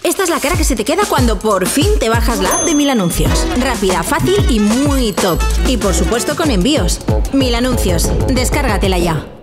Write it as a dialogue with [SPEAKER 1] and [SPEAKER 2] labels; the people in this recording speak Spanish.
[SPEAKER 1] Esta es la cara que se te queda cuando por fin te bajas la app de Mil Anuncios. Rápida, fácil y muy top. Y por supuesto con envíos. Mil Anuncios. Descárgatela ya.